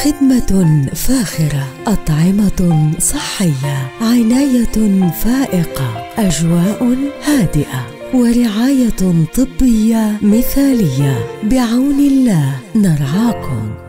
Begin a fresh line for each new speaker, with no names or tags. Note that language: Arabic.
خدمة فاخرة، أطعمة صحية، عناية فائقة، أجواء هادئة، ورعاية طبية مثالية. بعون الله نرعاكم.